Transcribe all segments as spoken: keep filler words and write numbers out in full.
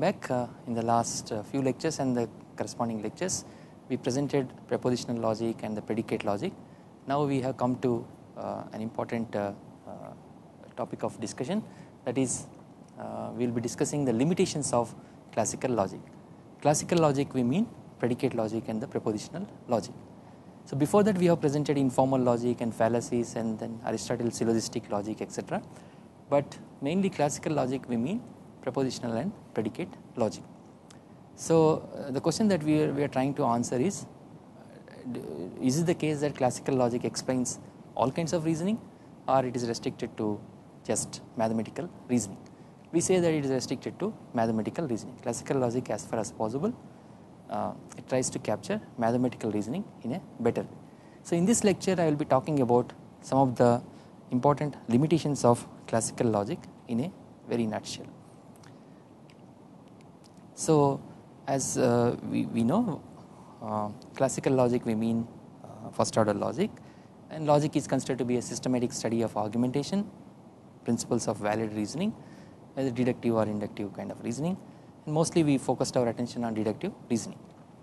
back. Uh, in the last uh, few lectures and the corresponding lectures, we presented prepositional logic and the predicate logic. Now we have come to uh, an important uh, uh, topic of discussion, that is uh, we will be discussing the limitations of classical logic. Classical logic we mean predicate logic and the prepositional logic. So before that we have presented informal logic and fallacies and then Aristotle's syllogistic logic, etc. But mainly classical logic we mean prepositional and predicate logic. So uh, the question that we are, we are trying to answer is, uh, is it the case that classical logic explains all kinds of reasoning, or it is restricted to just mathematical reasoning? We say that it is restricted to mathematical reasoning. Classical logic, as far as possible, uh, it tries to capture mathematical reasoning in a better way. So in this lecture I will be talking about some of the important limitations of classical logic in a very nutshell. So as uh, we, we know, uh, classical logic we mean uh, first order logic, and logic is considered to be a systematic study of argumentation, principles of valid reasoning, whether deductive or inductive kind of reasoning, and mostly we focused our attention on deductive reasoning.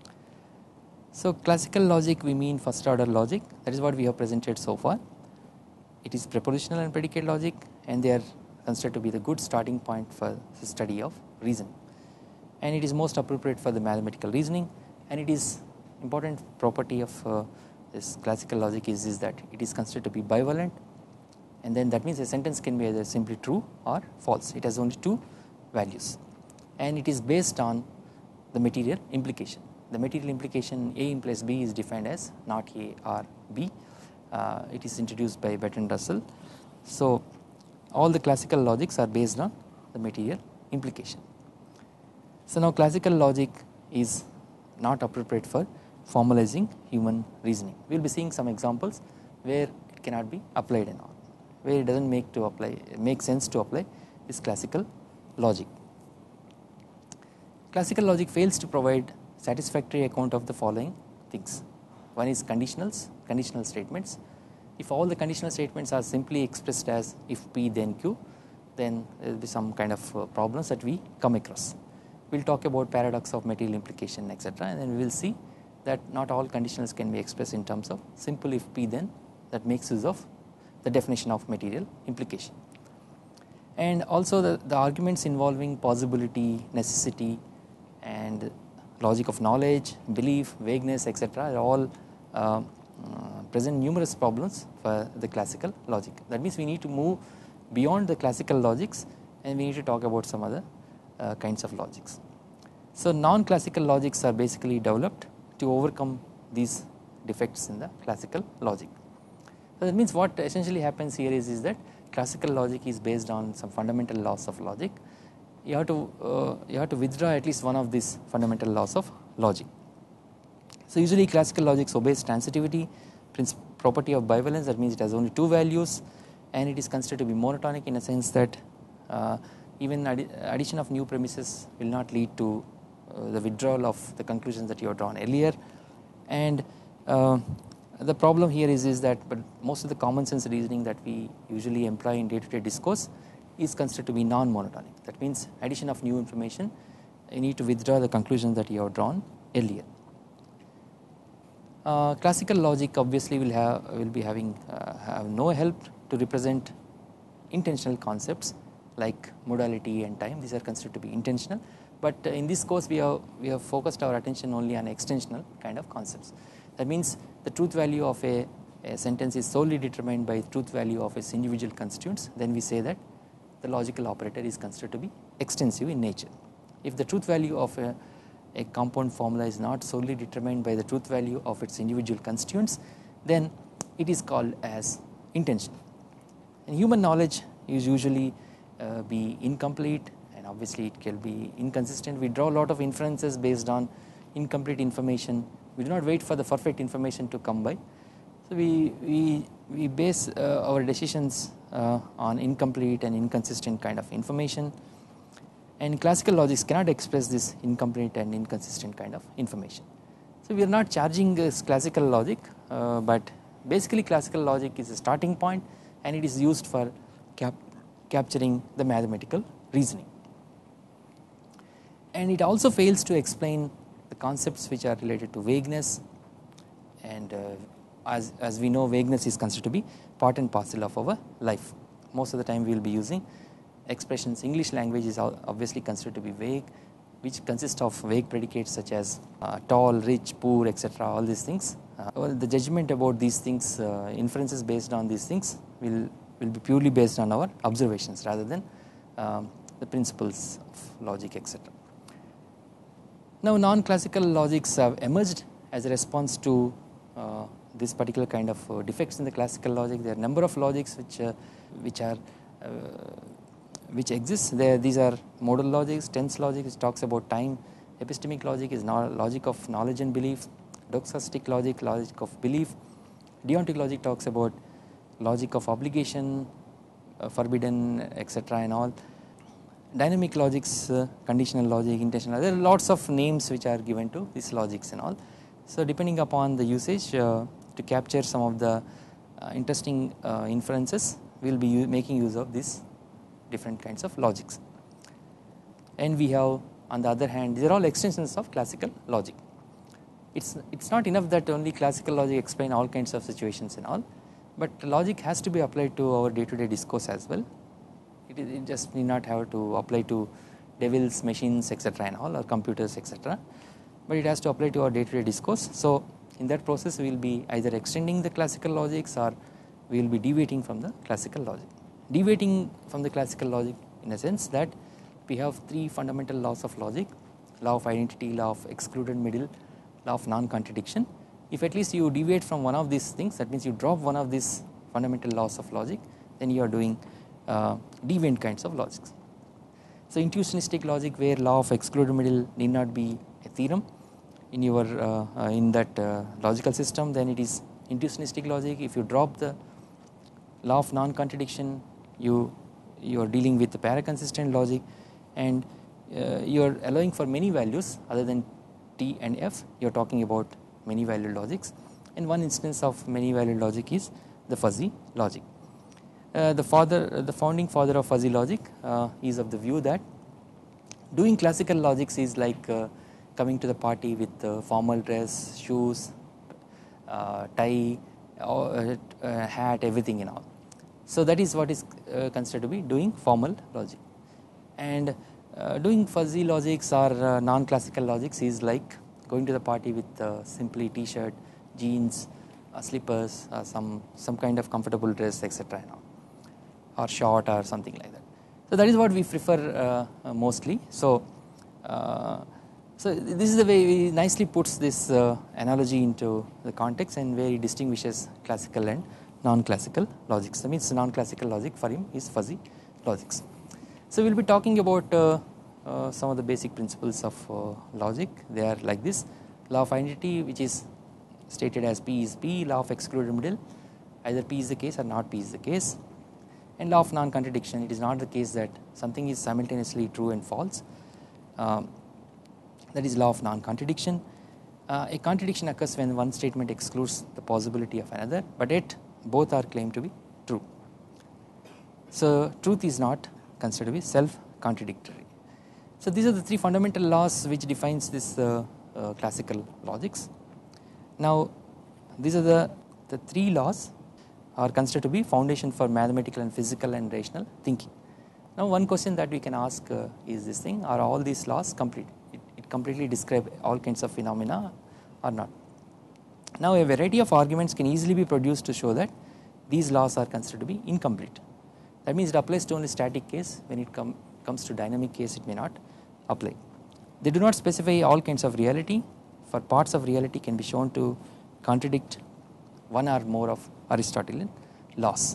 So classical logic we mean first order logic, that is what we have presented so far. It is prepositional and predicate logic, and they are considered to be the good starting point for the study of reasoning, and it is most appropriate for the mathematical reasoning. And it is important property of uh, this classical logic is, is that it is considered to be bivalent, and then that means a sentence can be either simply true or false. It has only two values, and it is based on the material implication. The material implication A implies B is defined as not A or B. Uh, it is introduced by Bertrand Russell. So all the classical logics are based on the material implication. So now classical logic is not appropriate for formalizing human reasoning. We will be seeing some examples where it cannot be applied and all, where it does not make to apply make sense to apply this classical logic. Classical logic fails to provide satisfactory account of the following things. One is conditionals, conditional statements. If all the conditional statements are simply expressed as if P then Q, then there will be some kind of uh, problems that we come across. We will talk about paradox of material implication, etc., and then we will see that not all conditionals can be expressed in terms of simple if P then, that makes use of the definition of material implication. And also the, the arguments involving possibility, necessity, and logic of knowledge, belief, vagueness, etc., are all uh, uh, present numerous problems for the classical logic. That means we need to move beyond the classical logics, and we need to talk about some other uh, kinds of logics. So non-classical logics are basically developed to overcome these defects in the classical logic. So that means what essentially happens here is, is that classical logic is based on some fundamental laws of logic. You have to uh, you have to withdraw at least one of these fundamental laws of logic. So usually classical logic obeys transitivity, property of bivalence, that means it has only two values, and it is considered to be monotonic in a sense that uh, even addi addition of new premises will not lead to uh, the withdrawal of the conclusions that you have drawn earlier. And uh, the problem here is, is that but most of the common sense reasoning that we usually employ in day-to-day discourse is considered to be non-monotonic. That means addition of new information, you need to withdraw the conclusions that you have drawn earlier. Uh, classical logic obviously will have will be having uh, have no help to represent intentional concepts like modality and time. These are considered to be intentional, but uh, in this course we have we have focused our attention only on extensional kind of concepts. That means the truth value of a, a sentence is solely determined by truth value of its individual constituents. Then we say that the logical operator is considered to be extensive in nature. If the truth value of a, a compound formula is not solely determined by the truth value of its individual constituents, then it is called as intentional. And human knowledge is usually uh, be incomplete, and obviously it can be inconsistent. We draw a lot of inferences based on incomplete information. We do not wait for the perfect information to come by. So we, we, we base uh, our decisions uh, on incomplete and inconsistent kind of information, and classical logics cannot express this incomplete and inconsistent kind of information. So we are not charging this classical logic, uh, but basically classical logic is a starting point, and it is used for cap capturing the mathematical reasoning. and it also fails to explain the concepts which are related to vagueness, and uh, as, as we know, vagueness is considered to be part and parcel of our life. Most of the time we will be using expressions. English language is obviously considered to be vague, which consists of vague predicates such as uh, tall, rich, poor, etc. All these things. Uh, well, the judgment about these things, uh, inferences based on these things will will be purely based on our observations rather than um, the principles of logic, etc. Now, non-classical logics have emerged as a response to uh, this particular kind of uh, defects in the classical logic. There are a number of logics which uh, which are uh, which exist. There, these are modal logics, tense logic which talks about time, epistemic logic is no, logic of knowledge and belief, doxastic logic, logic of belief, deontic logic talks about logic of obligation, uh, forbidden, etc. and all. Dynamic logics, uh, conditional logic, intentional, there are lots of names which are given to these logics and all. So depending upon the usage, uh, to capture some of the uh, interesting uh, inferences, we will be making use of these different kinds of logics. And we have, on the other hand, these are all extensions of classical logic. It's it's not enough that only classical logic explain all kinds of situations and all, but logic has to be applied to our day-to-day discourse as well. It, is, it just need not have to apply to devils, machines, etc. and all, or computers, etc. But it has to apply to our day-to-day discourse. So in that process, we will be either extending the classical logics or we will be deviating from the classical logic. Deviating from the classical logic in a sense that we have three fundamental laws of logic: law of identity, law of excluded middle, law of non-contradiction. If at least you deviate from one of these things, that means you drop one of these fundamental laws of logic, then you are doing uh, deviant kinds of logics. So intuitionistic logic, where law of excluded middle need not be a theorem in your uh, uh, in that uh, logical system, then it is intuitionistic logic. If you drop the law of non-contradiction, you you are dealing with the paraconsistent logic, and uh, you are allowing for many values other than t and f. You are talking about many valued logics, and one instance of many valued logic is the fuzzy logic. Uh, the father, uh, the founding father of fuzzy logic uh, is of the view that doing classical logics is like uh, coming to the party with uh, formal dress, shoes, uh, tie, uh, uh, hat, everything and all. So that is what is uh, considered to be doing formal logic, and uh, doing fuzzy logics or uh, non-classical logics is like going to the party with uh, simply t-shirt, jeans, uh, slippers, uh, some some kind of comfortable dress, etc. and all, or short or something like that. So that is what we prefer uh, uh, mostly. So uh, so this is the way he nicely puts this uh, analogy into the context, and where he distinguishes classical and non-classical logics. That means non-classical logic for him is fuzzy logics. So we will be talking about uh, uh, some of the basic principles of uh, logic. They are like this: law of identity, which is stated as P is P; law of excluded middle, either P is the case or not P is the case; and law of non-contradiction, it is not the case that something is simultaneously true and false. Um, that is law of non-contradiction. Uh, a contradiction occurs when one statement excludes the possibility of another, but yet both are claimed to be true. So truth is not considered to be self-contradictory. So these are the three fundamental laws which defines this uh, uh, classical logics. Now these are the, the three laws are considered to be foundation for mathematical and physical and rational thinking. Now one question that we can ask uh, is this thing: are all these laws complete? It, it completely describe all kinds of phenomena or not? Now a variety of arguments can easily be produced to show that these laws are considered to be incomplete. That means it applies to only static case. When it com comes to dynamic case, it may not apply. They do not specify all kinds of reality, for parts of reality can be shown to contradict one or more of Aristotelian laws.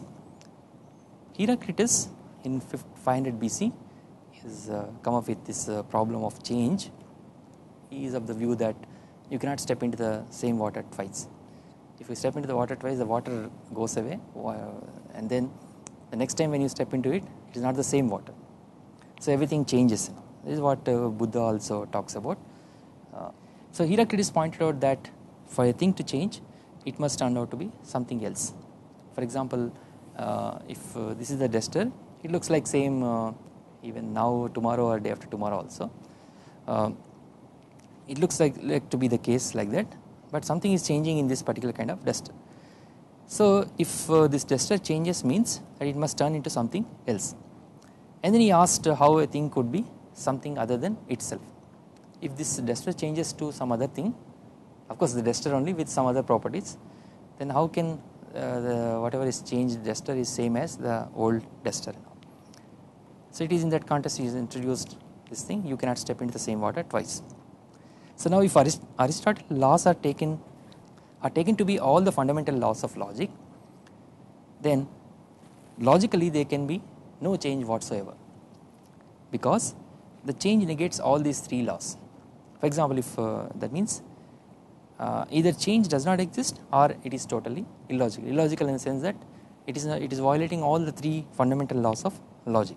Heraclitus in five hundred B C has uh, come up with this uh, problem of change. He is of the view that you cannot step into the same water twice. If you step into the water twice, the water goes away, and then the next time when you step into it, it is not the same water. So everything changes. This is what uh, Buddha also talks about. Uh, so Heraclitus pointed out that for a thing to change, it must turn out to be something else. For example, uh, if uh, this is the duster, it looks like same uh, even now, tomorrow, or day after tomorrow also. uh, it looks like, like to be the case like that, but something is changing in this particular kind of duster. So if uh, this duster changes means that it must turn into something else, and then he asked how a thing could be something other than itself. If this duster changes to some other thing, of course the duster only with some other properties, then how can uh, the whatever is changed duster is same as the old duster. So it is in that context he has introduced this thing, you cannot step into the same water twice. So now if Arist Aristotle's laws are taken are taken to be all the fundamental laws of logic, then logically there can be no change whatsoever, because the change negates all these three laws. For example, if uh, that means uh, either change does not exist or it is totally illogical. Illogical in the sense that it is, it is violating all the three fundamental laws of logic.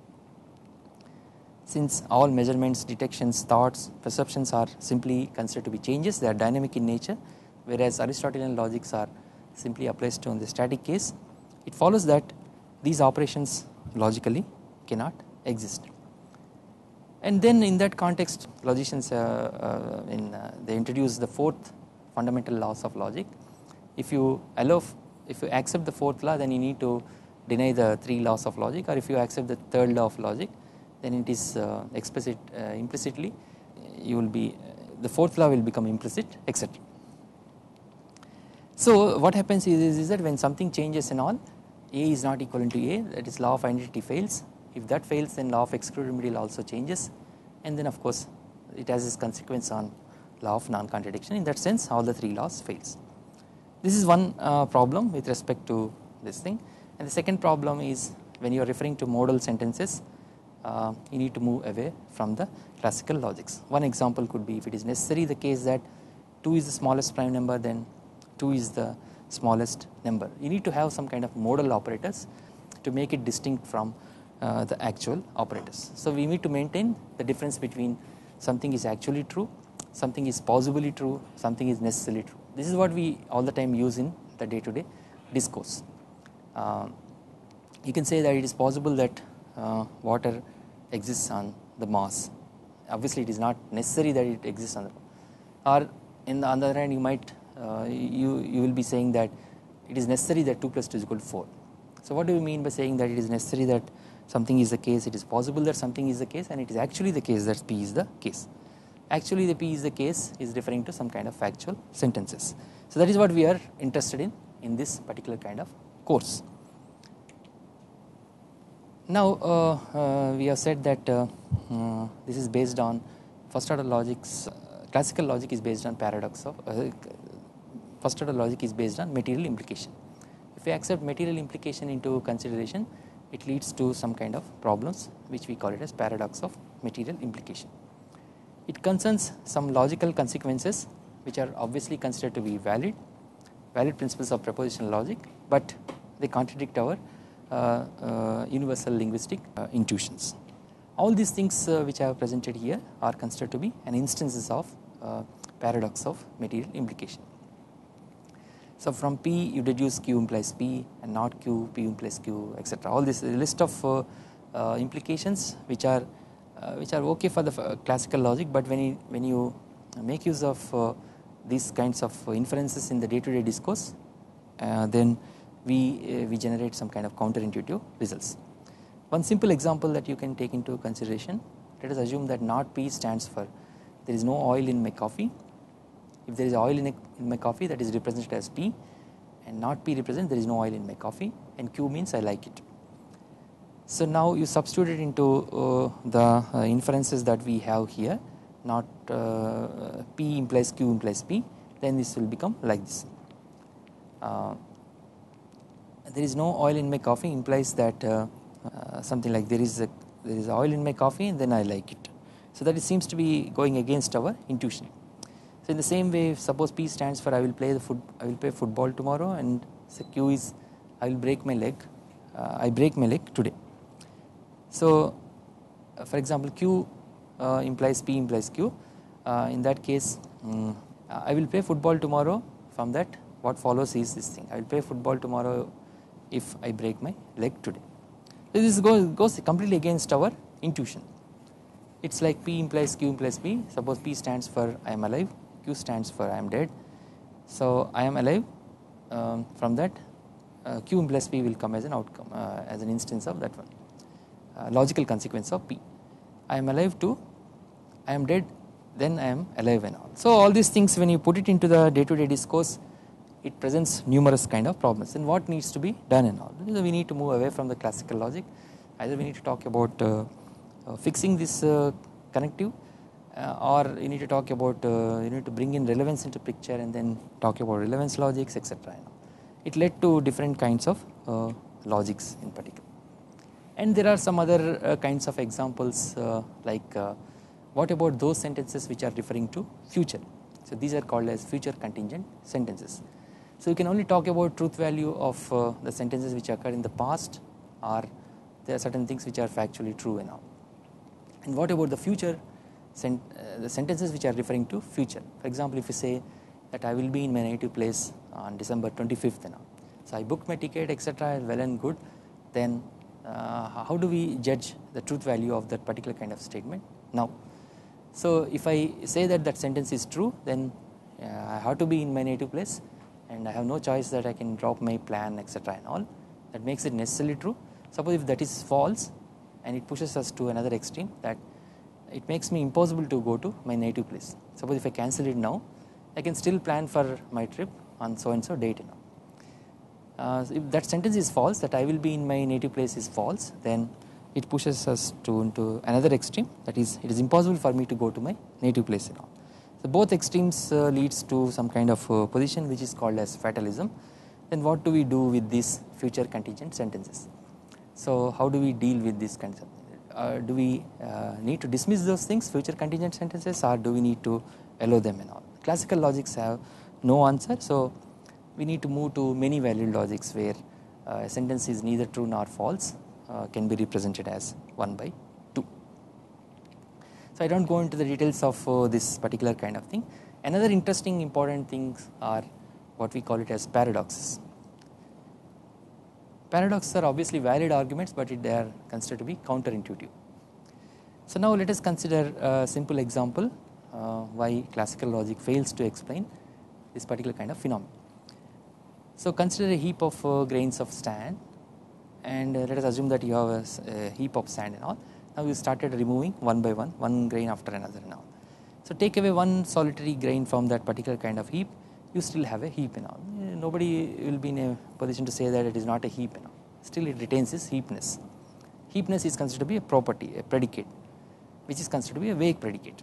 Since all measurements, detections, thoughts, perceptions are simply considered to be changes, they are dynamic in nature, whereas Aristotelian logics are simply applies to the static case, it follows that these operations logically cannot exist. And then in that context logicians uh, uh, in, uh, they introduce the fourth fundamental laws of logic. If you allow, if you accept the fourth law, then you need to deny the three laws of logic, or if you accept the third law of logic, then it is uh, explicit uh, implicitly you will be uh, the fourth law will become implicit, etc. So what happens is, is that when something changes and all, A is not equivalent to A, that is law of identity fails. If that fails, then law of excluded also changes, and then of course it has its consequence on law of non-contradiction. In that sense all the three laws fails. This is one uh, problem with respect to this thing, and the second problem is when you are referring to modal sentences, uh, you need to move away from the classical logics. One example could be if it is necessary the case that two is the smallest prime number, then two is the smallest number. You need to have some kind of modal operators to make it distinct from uh, the actual operators. So we need to maintain the difference between something is actually true, something is possibly true, something is necessarily true. This is what we all the time use in the day-to-day discourse. Uh, you can say that it is possible that uh, water exists on the Mars. Obviously it is not necessary that it exists on the Mars. Or in the, on the other hand you might uh, you, you will be saying that it is necessary that two plus two is equal to four. So what do you mean by saying that it is necessary that something is the case, it is possible that something is the case, and it is actually the case that P is the case. Actually the P is the case is referring to some kind of factual sentences. So that is what we are interested in in this particular kind of course. Now uh, uh, we have said that uh, uh, this is based on first order logics. Uh, classical logic is based on paradox of uh, first order logic is based on material implication. If we accept material implication into consideration, it leads to some kind of problems which we call it as paradox of material implication. It concerns some logical consequences which are obviously considered to be valid, valid principles of propositional logic, but they contradict our uh, uh, universal linguistic uh, intuitions. All these things uh, which I have presented here are considered to be an instances of uh, paradox of material implication. So from P you deduce Q implies P, and not Q, P implies Q, et cetera. All this list of uh, uh, implications which are uh, which are okay for the uh, classical logic, but when you when you make use of uh, these kinds of inferences in the day-to-day discourse, uh, then we uh, we generate some kind of counterintuitive results. One simple example that you can take into consideration: let us assume that not P stands for there is no oil in my coffee. If there is oil in, a, in my coffee, that is represented as P, and not P represents there is no oil in my coffee, and Q means I like it. So now you substitute it into uh, the uh, inferences that we have here, not uh, P implies Q implies P, then this will become like this. Uh, there is no oil in my coffee implies that uh, uh, something like there is a, there is oil in my coffee and then I like it. So that it seems to be going against our intuition. So in the same way, if suppose P stands for I will play the foot, I will play football tomorrow, and so Q is I will break my leg, uh, I break my leg today. So uh, for example, Q uh, implies P implies Q. Uh, in that case, um, I will play football tomorrow. From that, what follows is this thing: I will play football tomorrow if I break my leg today. So this goes, goes completely against our intuition. It is like P implies Q implies P. Suppose P stands for I am alive, Q stands for I am dead. So I am alive, um, from that uh, Q implies P will come as an outcome, uh, as an instance of that one, uh, logical consequence of P. I am alive to I am dead, then I am alive and all. So all these things, when you put it into the day to day discourse, it presents numerous kind of problems. And what needs to be done and all? So we need to move away from the classical logic. Either we need to talk about uh, uh, fixing this uh, connective, uh, or you need to talk about uh, you need to bring in relevance into picture and then talk about relevance logics, et cetera. It led to different kinds of uh, logics in particular. And there are some other uh, kinds of examples, uh, like uh, what about those sentences which are referring to future? So these are called as future contingent sentences. So you can only talk about truth value of uh, the sentences which occur in the past, or there are certain things which are factually true and all. And what about the future, sent, uh, the sentences which are referring to future? For example, if you say that I will be in my native place on December twenty-fifth and all. So I booked my ticket, et cetera, well and good. Then uh, how do we judge the truth value of that particular kind of statement now? So if I say that that sentence is true, then uh, I have to be in my native place and I have no choice that I can drop my plan, et cetera and all. That makes it necessarily true. Suppose if that is false and it pushes us to another extreme, that it makes me impossible to go to my native place. Suppose if I cancel it now, I can still plan for my trip on so and so date and all. Uh, if that sentence is false, that I will be in my native place is false, then it pushes us to into another extreme, that is it is impossible for me to go to my native place and all. So both extremes uh, leads to some kind of uh, position which is called as fatalism. Then what do we do with these future contingent sentences? So how do we deal with this kind of, uh, do we uh, need to dismiss those things, future contingent sentences, or do we need to allow them and all? Classical logics have no answer, so we need to move to many valued logics where uh, a sentence is neither true nor false, uh, can be represented as one by two. So I don't go into the details of uh, this particular kind of thing. Another interesting important things are what we call it as paradoxes. Paradoxes are obviously valid arguments, but it, they are considered to be counterintuitive. So now let us consider a simple example uh, why classical logic fails to explain this particular kind of phenomenon. So consider a heap of uh, grains of sand, and uh, let us assume that you have a, a heap of sand and all. Now you started removing one by one, one grain after another and all. So take away one solitary grain from that particular kind of heap, you still have a heap and all. Nobody will be in a position to say that it is not a heap and all. Still it retains its heapness. Heapness is considered to be a property, a predicate, which is considered to be a vague predicate.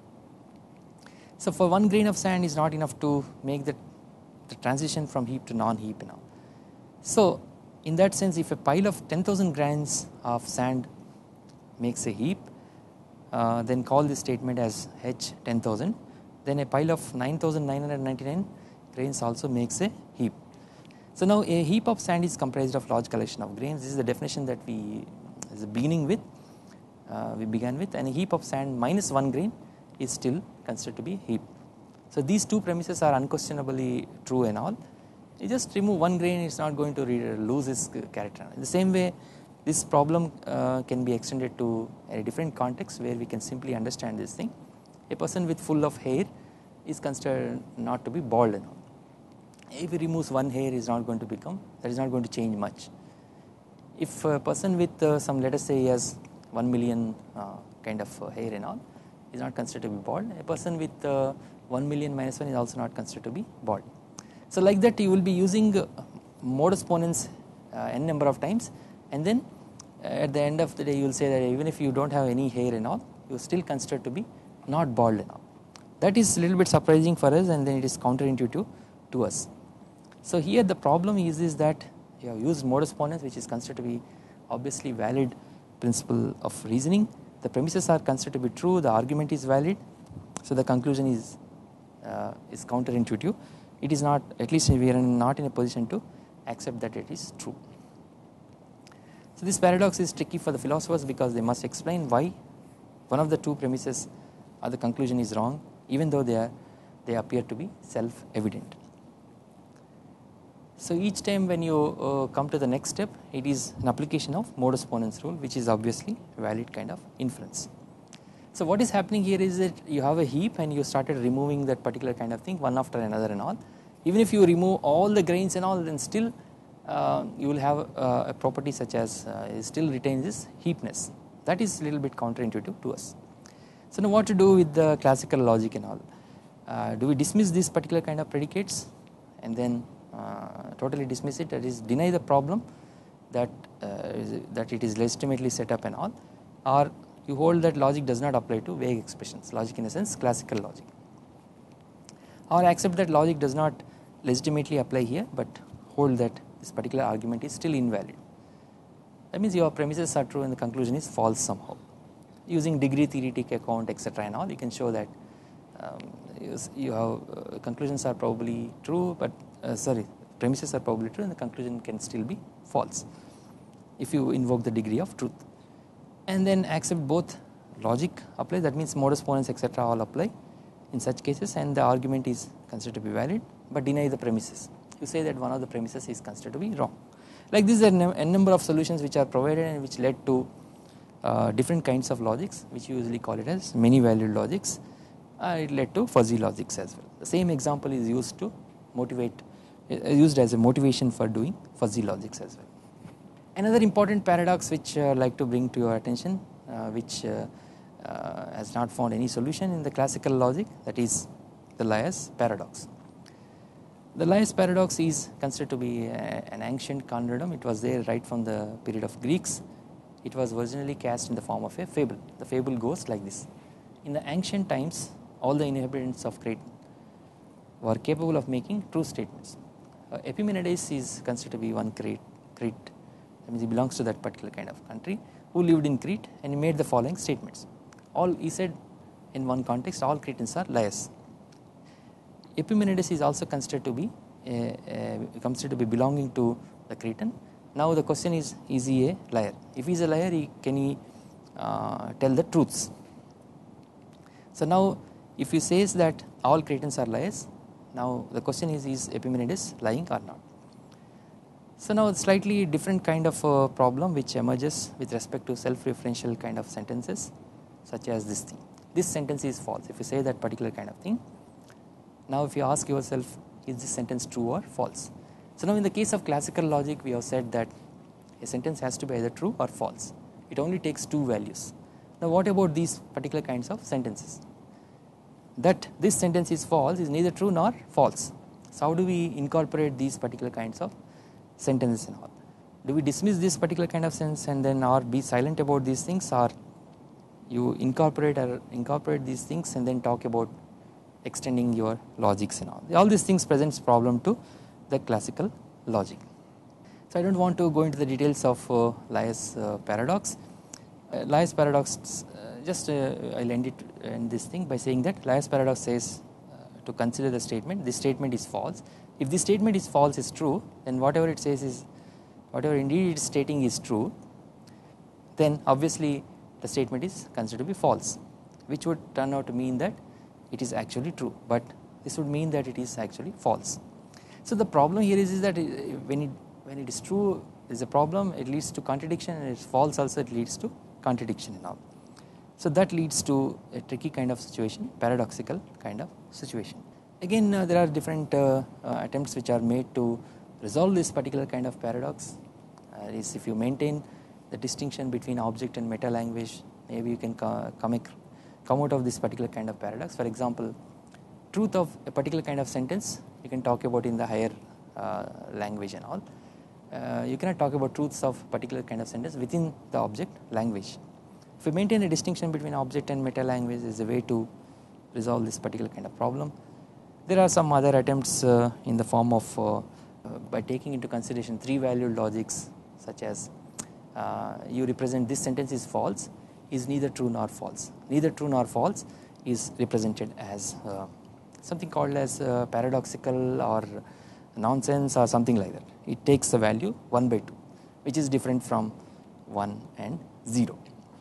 So for one grain of sand is not enough to make the, the transition from heap to non-heap and all. So in that sense, if a pile of ten thousand grains of sand makes a heap, uh, then call this statement as H ten thousand, then a pile of nine thousand nine hundred ninety-nine grains also makes a heap. So now a heap of sand is comprised of large collection of grains. This is the definition that we is beginning with, uh, we began with, and a heap of sand minus one grain is still considered to be heap. So these two premises are unquestionably true and all. You just remove one grain, it's not going to lose its character. In the same way, this problem uh, can be extended to a different context where we can simply understand this thing. A person with full of hair is considered not to be bald and all. If he removes one hair, is not going to become, that is not going to change much. If a person with uh, some, let us say he has one million uh, kind of uh, hair and all, is not considered to be bald. A person with uh, one million minus one is also not considered to be bald. So like that you will be using uh, modus ponens uh, n number of times, and then uh, at the end of the day you will say that even if you don't have any hair and all, you are still considered to be not bald and all. That is a little bit surprising for us, and then it is counterintuitive to us. So here the problem is, is that you have used modus ponens, which is considered to be obviously valid principle of reasoning. The premises are considered to be true, the argument is valid, so the conclusion is uh, is counterintuitive. It is not, at least we are not in a position to accept that it is true. So this paradox is tricky for the philosophers because they must explain why one of the two premises or the conclusion is wrong, even though they are they appear to be self-evident. So each time when you uh, come to the next step, it is an application of modus ponens rule, which is obviously a valid kind of inference. So what is happening here is that you have a heap and you started removing that particular kind of thing one after another and all. Even if you remove all the grains and all, then still uh, you will have uh, a property such as uh, it still retains this heapness. That is a little bit counterintuitive to us. So now what to do with the classical logic and all? Uh, do we dismiss this particular kind of predicates and then uh, totally dismiss it, that is deny the problem that uh, is, that it is legitimately set up and all, or you hold that logic does not apply to vague expressions, logic in a sense classical logic, or accept that logic does not legitimately apply here but hold that this particular argument is still invalid. That means your premises are true and the conclusion is false somehow. Using degree theoretic account etc and all, you can show that um, you, you have uh, conclusions are probably true, but uh, sorry premises are probably true and the conclusion can still be false if you invoke the degree of truth, and then accept both logic apply, that means modus ponens etc all apply in such cases and the argument is considered to be valid, but deny the premises. You say that one of the premises is considered to be wrong. Like this, there are a number of solutions which are provided and which led to uh, different kinds of logics, which you usually call it as many valued logics. Uh, it led to fuzzy logics as well. The same example is used to motivate, uh, used as a motivation for doing fuzzy logics as well. Another important paradox which I uh, like to bring to your attention, uh, which uh, uh, has not found any solution in the classical logic, that is the Lias paradox. The Lias paradox is considered to be a, an ancient conundrum. It was there right from the period of Greeks. It was originally cast in the form of a fable. The fable goes like this: in the ancient times, all the inhabitants of Crete were capable of making true statements. Uh, Epimenides is considered to be one Crete, Crete, that means he belongs to that particular kind of country, who lived in Crete, and he made the following statements. All he said in one context, all Cretans are liars. Epimenides is also considered to be a, a, considered to be belonging to the Cretan. Now the question is, is he a liar? If he is a liar, he, can he uh, tell the truths? So now, if he says that all Cretans are liars, now the question is, is Epimenides lying or not? So now, a slightly different kind of uh, problem which emerges with respect to self-referential kind of sentences, such as this thing. This sentence is false. If you say that particular kind of thing, now if you ask yourself, is this sentence true or false? So now in the case of classical logic, we have said that a sentence has to be either true or false. It only takes two values. Now what about these particular kinds of sentences? That this sentence is false is neither true nor false. So how do we incorporate these particular kinds of sentences and all? Do we dismiss this particular kind of sense and then or be silent about these things, or you incorporate or incorporate these things and then talk about extending your logics and all? All these things presents problem to the classical logic. So I don't want to go into the details of uh, Lias uh, paradox. Uh, Lias paradox, uh, just uh, I'll end it in this thing by saying that Lias paradox says uh, to consider the statement, this statement is false. If this statement is false is true, then whatever it says is, whatever indeed it is stating is true, then obviously the statement is considered to be false, which would turn out to mean that it is actually true, but this would mean that it is actually false. So the problem here is, is that when it when it is true, there is a problem, it leads to contradiction, and it is false also, it leads to contradiction and all. So that leads to a tricky kind of situation, paradoxical kind of situation. Again, uh, there are different uh, uh, attempts which are made to resolve this particular kind of paradox. Uh, is if you maintain the distinction between object and meta language, maybe you can co come, come out of this particular kind of paradox. For example, truth of a particular kind of sentence you can talk about in the higher uh, language and all. Uh, you cannot talk about truths of particular kind of sentence within the object language. If you maintain a distinction between object and meta language, is a way to resolve this particular kind of problem. There are some other attempts uh, in the form of uh, uh, by taking into consideration three valued logics, such as uh, you represent this sentence is false, is neither true nor false. Neither true nor false is represented as uh, something called as uh, paradoxical or nonsense or something like that. It takes the value one by two, which is different from one and zero.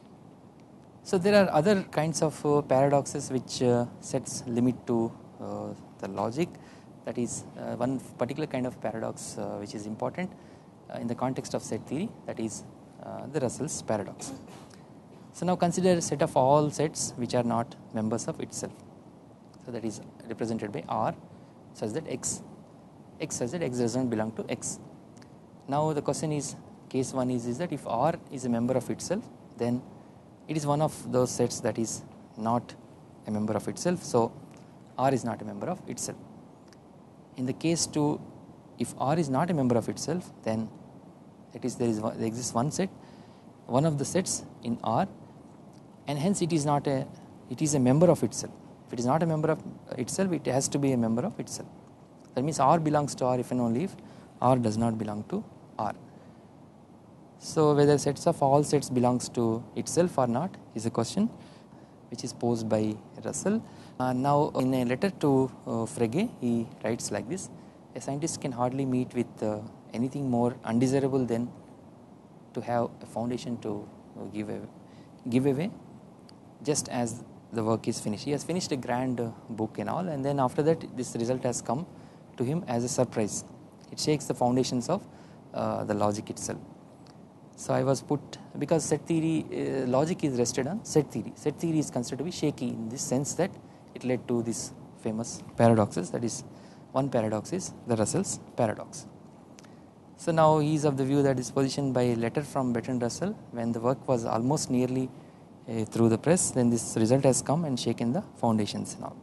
So there are other kinds of uh, paradoxes which uh, sets limit to uh, the logic. That is uh, one particular kind of paradox uh, which is important uh, in the context of set theory, that is uh, the Russell's paradox. So now consider a set of all sets which are not members of itself. So that is represented by R such that X, X such that X does not belong to X. Now the question is, case one is, is that if R is a member of itself, then it is one of those sets that is not a member of itself. So R is not a member of itself. In the case two, if R is not a member of itself, then it is there is there exists one set, one of the sets in R, and hence it is not a it is a member of itself. If it is not a member of itself, it has to be a member of itself. That means R belongs to R if and only if R does not belong to R. So whether sets of all sets belongs to itself or not is a question which is posed by Russell. Uh, now in a letter to uh, Frege, he writes like this: a scientist can hardly meet with uh, anything more undesirable than to have a foundation to uh, give, away, give away just as the work is finished. He has finished a grand uh, book and all, and then after that this result has come to him as a surprise. It shakes the foundations of uh, the logic itself. So I was put, because set theory uh, logic is rested on set theory. Set theory is considered to be shaky in this sense that it led to these famous paradoxes. That is, one paradox is the Russell's paradox. So now he is of the view that this position by a letter from Bertrand Russell, when the work was almost nearly uh, through the press, then this result has come and shaken the foundations and all.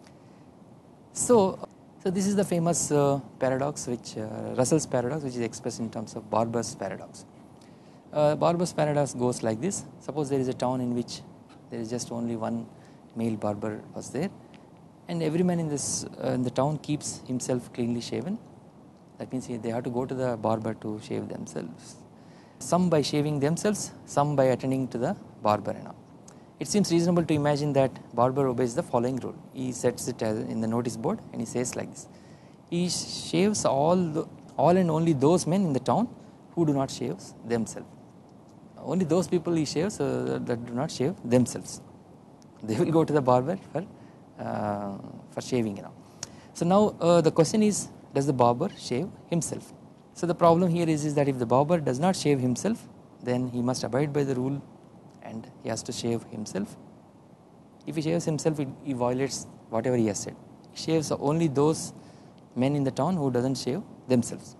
So, so this is the famous uh, paradox, which uh, Russell's paradox, which is expressed in terms of Barber's paradox. Uh, Barber's paradox goes like this: suppose there is a town in which there is just only one male barber was there, and every man in this uh, in the town keeps himself cleanly shaven. That means they have to go to the barber to shave themselves. Some by shaving themselves, some by attending to the barber and all. It seems reasonable to imagine that barber obeys the following rule. He sets it as in the notice board and he says like this: he shaves all the, all and only those men in the town who do not shave themselves. Only those people he shaves uh, that do not shave themselves. They will go to the barber for uh, for shaving and all. So now uh, the question is, does the barber shave himself? So the problem here is, is that if the barber does not shave himself, then he must abide by the rule and he has to shave himself. If he shaves himself, he, he violates whatever he has said. He shaves only those men in the town who doesn't shave themselves.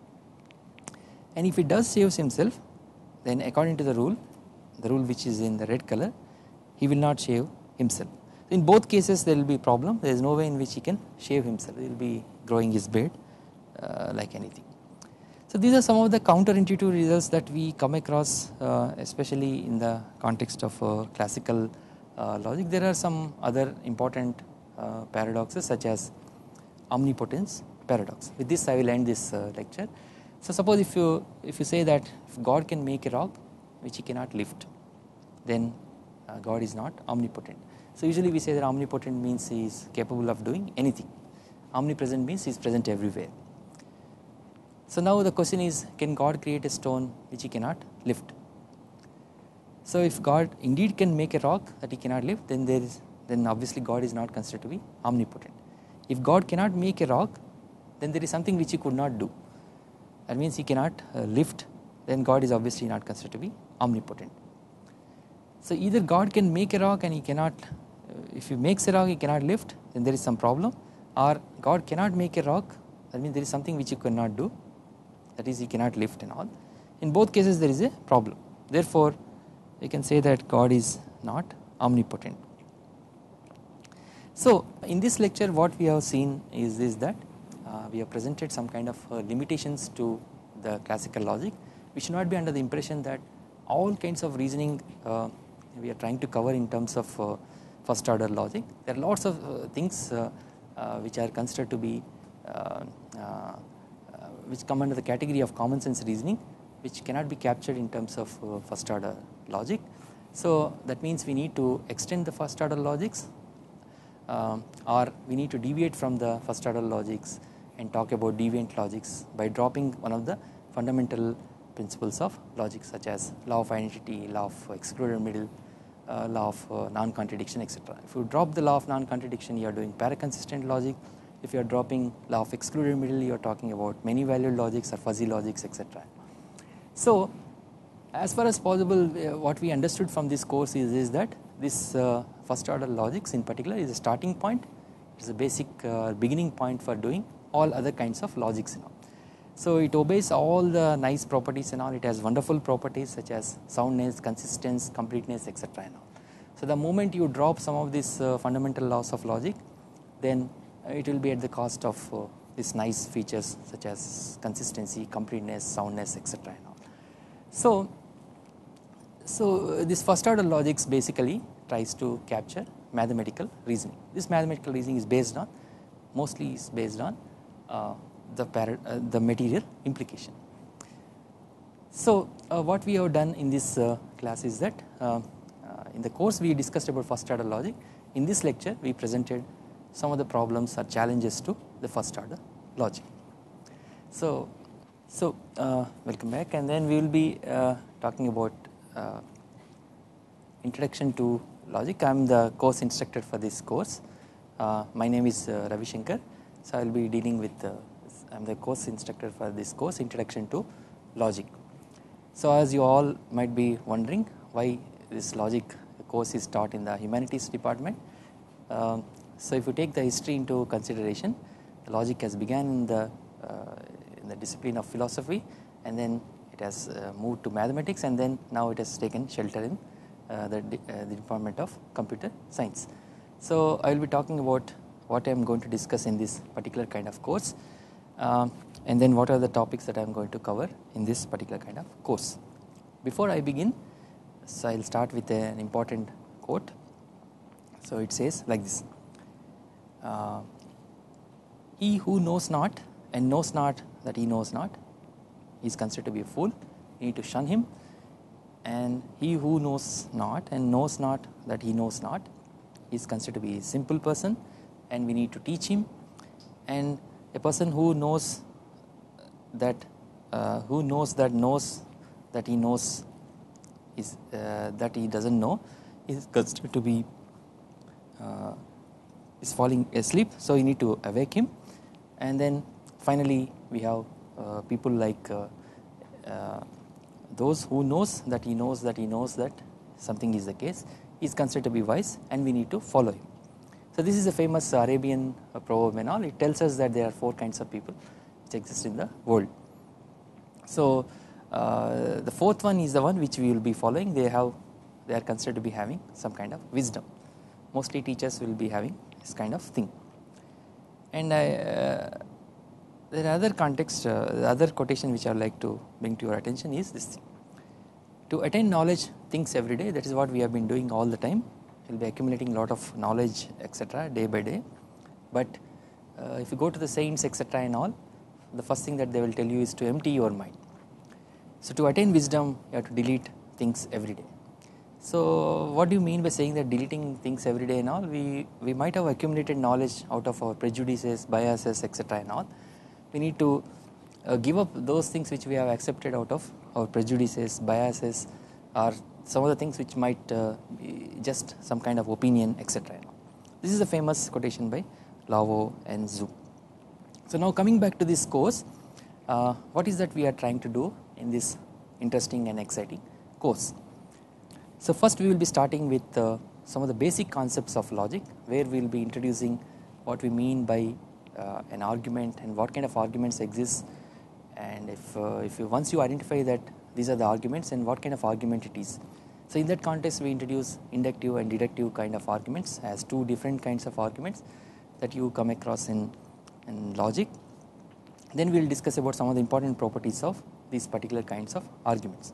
And if he does shave himself, then according to the rule, the rule which is in the red color, he will not shave himself. In both cases there will be a problem. There is no way in which he can shave himself. He will be growing his beard uh, like anything. So these are some of the counterintuitive results that we come across, uh, especially in the context of uh, classical uh, logic. There are some other important uh, paradoxes, such as omnipotence paradox. With this I will end this uh, lecture. So suppose if you if you say that if God can make a rock which he cannot lift, then uh, God is not omnipotent. So usually we say that omnipotent means he is capable of doing anything. Omnipresent means he is present everywhere. So now the question is, can God create a stone which he cannot lift? So if God indeed can make a rock that he cannot lift, then there is then obviously God is not considered to be omnipotent. If God cannot make a rock, then there is something which he could not do. That means he cannot uh, lift, then God is obviously not considered to be omnipotent. So either God can make a rock and he cannot, uh, if he makes a rock he cannot lift, then there is some problem, or God cannot make a rock, that means there is something which he cannot do, that is he cannot lift and all. In both cases there is a problem. Therefore we can say that God is not omnipotent. So in this lecture what we have seen is this, that uh, we have presented some kind of uh, limitations to the classical logic. We should not be under the impression that all kinds of reasoning uh, we are trying to cover in terms of uh, first order logic. There are lots of uh, things uh, uh, which are considered to be uh, uh, which come under the category of common sense reasoning, which cannot be captured in terms of uh, first order logic. So that means we need to extend the first order logics, um, or we need to deviate from the first order logics and talk about deviant logics by dropping one of the fundamental principles of logic, such as law of identity, law of excluded middle, uh, law of uh, non-contradiction, et cetera. If you drop the law of non-contradiction, you are doing paraconsistent logic. If you are dropping law of excluded middle, you are talking about many valued logics or fuzzy logics, et cetera. So As far as possible, uh, what we understood from this course is, is that this uh, first order logics in particular is a starting point, it is a basic uh, beginning point for doing all other kinds of logics and all. So it obeys all the nice properties and all, it has wonderful properties such as soundness, consistency, completeness, etc. and all. So the moment you drop some of these uh, fundamental laws of logic, then it will be at the cost of uh, these nice features such as consistency, completeness, soundness, etc. and all. So So uh, this first order logics basically tries to capture mathematical reasoning. This mathematical reasoning is based on, mostly is based on uh, the, uh, the material implication. So uh, what we have done in this uh, class is that uh, uh, in the course we discussed about first order logic. In this lecture we presented some of the problems or challenges to the first order logic. So, so uh, welcome back, and then we will be uh, talking about Uh, introduction to logic. I am the course instructor for this course. Uh, my name is uh, Ravi Shankar. So I will be dealing with. Uh, I am the course instructor for this course, Introduction to Logic. So as you all might be wondering, why this logic course is taught in the humanities department. Uh, so if you take the history into consideration, the logic has begun in the uh, in the discipline of philosophy, and then it has uh, moved to mathematics, and then now it has taken shelter in uh, the, uh, the Department of Computer Science. So I will be talking about what I am going to discuss in this particular kind of course, uh, and then what are the topics that I am going to cover in this particular kind of course. Before I begin, so I will start with an important quote. So it says like this: uh, he who knows not and knows not that he knows not, he is considered to be a fool, you need to shun him. And he who knows not and knows not that he knows not, he is considered to be a simple person, and we need to teach him. And a person who knows that uh, who knows that knows that he knows is uh, that he doesn't know, is considered to be uh, is falling asleep, so you need to awake him. And then finally we have Uh, people like uh, uh, those who knows that he knows that he knows that something is the case, he is considered to be wise, and we need to follow him. So this is a famous Arabian uh, proverb and all. It tells us that there are four kinds of people which exist in the world. So uh, the fourth one is the one which we will be following. They have they are considered to be having some kind of wisdom. Mostly teachers will be having this kind of thing. And I uh, There are other context, uh, the other quotation which I would like to bring to your attention is this thing. To attain knowledge, thinks every day. That is what we have been doing all the time. We will be accumulating a lot of knowledge, et cetera, day by day. But uh, if you go to the saints, et cetera, and all, the first thing that they will tell you is to empty your mind. So to attain wisdom, you have to delete things every day. So what do you mean by saying that deleting things every day and all? We we might have accumulated knowledge out of our prejudices, biases, et cetera, and all. We need to uh, give up those things which we have accepted out of our prejudices, biases, or some of the things which might uh, be just some kind of opinion, et cetera. This is a famous quotation by Lao and Zhu. So now coming back to this course, uh, what is that we are trying to do in this interesting and exciting course? So first we will be starting with uh, some of the basic concepts of logic, where we will be introducing what we mean by Uh, an argument and what kind of arguments exist, and if uh, if you once you identify that these are the arguments and what kind of argument it is. So in that context we introduce inductive and deductive kind of arguments as two different kinds of arguments that you come across in, in logic. Then we will discuss about some of the important properties of these particular kinds of arguments.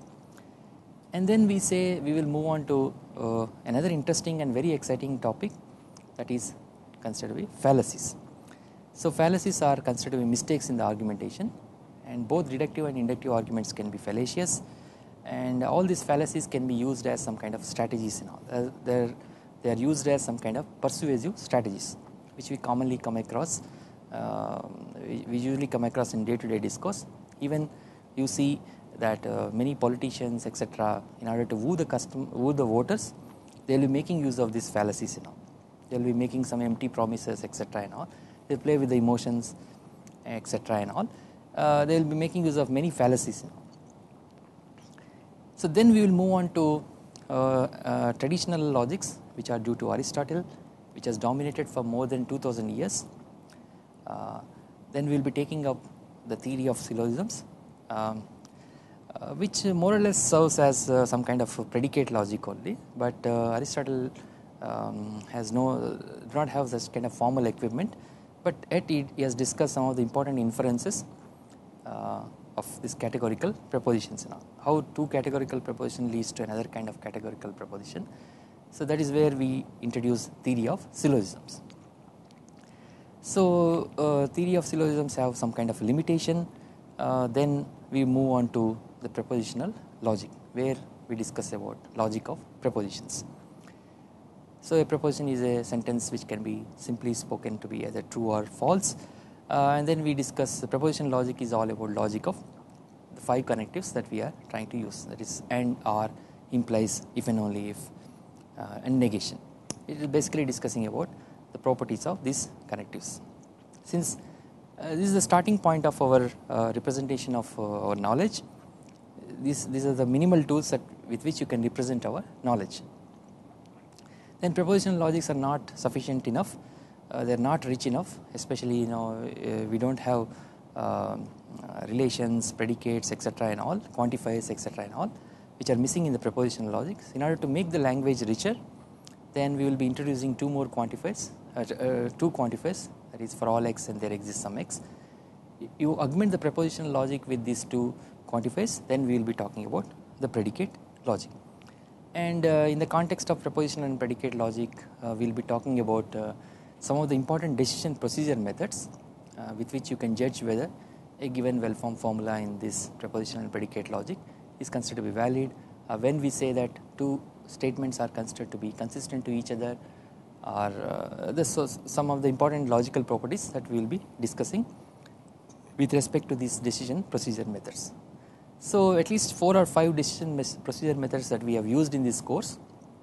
And then we say we will move on to uh, another interesting and very exciting topic, that is considered to be fallacies. So fallacies are considered to be mistakes in the argumentation, and both deductive and inductive arguments can be fallacious, and all these fallacies can be used as some kind of strategies and all. Uh, they're, they are used as some kind of persuasive strategies which we commonly come across, uh, we, we usually come across in day to day discourse. Even you see that uh, many politicians, et cetera, in order to woo the custom, woo the voters, they will be making use of these fallacies and all. They will be making some empty promises, et cetera, and all. They play with the emotions, et cetera, and all. Uh, they will be making use of many fallacies and all. So then we will move on to uh, uh, traditional logics, which are due to Aristotle, which has dominated for more than two thousand years. Uh, then we will be taking up the theory of syllogisms, um, uh, which more or less serves as uh, some kind of predicate logic only, but uh, Aristotle um, has no do not have such kind of formal equipment, but yet he, he has discussed some of the important inferences uh, of this categorical propositions and all. How two categorical proposition leads to another kind of categorical proposition. So that is where we introduce theory of syllogisms. So uh, theory of syllogisms have some kind of limitation. Uh, then we move on to the propositional logic, where we discuss about logic of propositions. So a proposition is a sentence which can be simply spoken to be either true or false, uh, and then we discuss the proposition logic is all about logic of the five connectives that we are trying to use, that is and, or, implies, if and only if, uh, and negation. It is basically discussing about the properties of these connectives. Since uh, this is the starting point of our uh, representation of uh, our knowledge, these, these are the minimal tools that with which you can represent our knowledge. Then propositional logics are not sufficient enough, uh, they are not rich enough, especially you know uh, we do not have uh, relations, predicates, etc. and all, quantifiers, etc. and all, which are missing in the propositional logics. In order to make the language richer, then we will be introducing two more quantifiers, uh, uh, two quantifiers, that is for all x and there exists some x. You augment the propositional logic with these two quantifiers, then we will be talking about the predicate logic. And uh, in the context of propositional and predicate logic, uh, we will be talking about uh, some of the important decision procedure methods uh, with which you can judge whether a given well formed formula in this propositional and predicate logic is considered to be valid. Uh, when we say that two statements are considered to be consistent to each other, or uh, this was some of the important logical properties that we will be discussing with respect to these decision procedure methods. So at least four or five decision procedure methods that we have used in this course.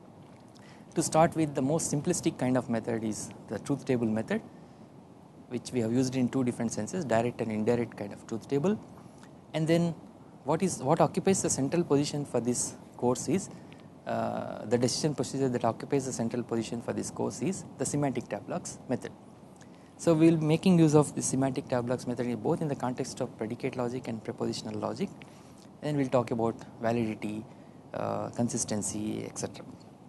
To start with, the most simplistic kind of method is the truth table method, which we have used in two different senses, direct and indirect kind of truth table. And then what is what occupies the central position for this course is uh, the decision procedure that occupies the central position for this course is the semantic tableaux method. So we will be making use of the semantic tableaux method both in the context of predicate logic and propositional logic. Then we will talk about validity, uh, consistency, et cetera.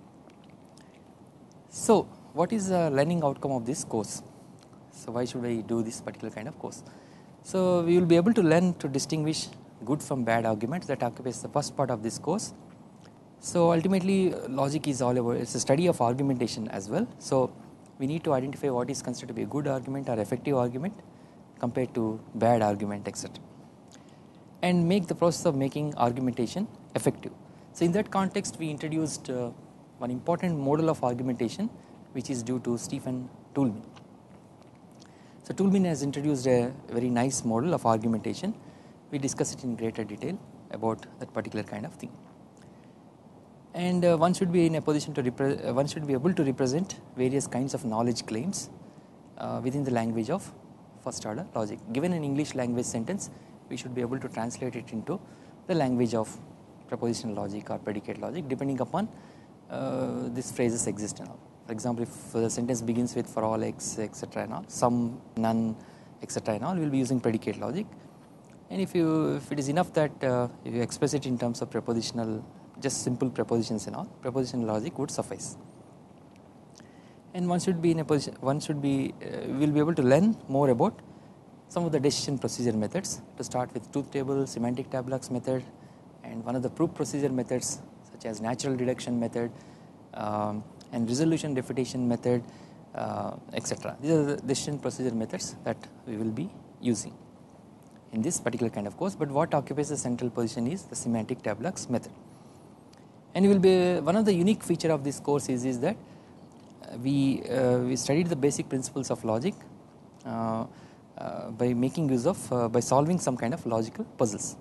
So what is the learning outcome of this course? So why should I do this particular kind of course? So we will be able to learn to distinguish good from bad arguments. That occupies the first part of this course. So ultimately logic is all about, it's a study of argumentation as well. So we need to identify what is considered to be a good argument or effective argument compared to bad argument, et cetera, and make the process of making argumentation effective. So in that context we introduced uh, one important model of argumentation which is due to Stephen Toulmin. So Toulmin has introduced a very nice model of argumentation. We discuss it in greater detail about that particular kind of thing. And uh, one should be in a position to repre uh, one should be able to represent various kinds of knowledge claims uh, within the language of first order logic. Given an English language sentence, we should be able to translate it into the language of propositional logic or predicate logic, depending upon uh, these phrases exist and all. For example, if the sentence begins with for all x, et cetera and all, some, none, et cetera and all, we will be using predicate logic. And if you if it is enough that uh, if you express it in terms of prepositional, just simple prepositions and all, prepositional logic would suffice. And one should be in a position, one should be, uh, we will be able to learn more about some of the decision procedure methods, to start with truth table, semantic tableaux method, and one of the proof procedure methods such as natural deduction method um, and resolution refutation method, uh, et cetera. These are the decision procedure methods that we will be using in this particular kind of course. But what occupies the central position is the semantic tableaux method. And you will be one of the unique feature of this course is, is that we uh, we studied the basic principles of logic uh, uh, by making use of uh, by solving some kind of logical puzzles.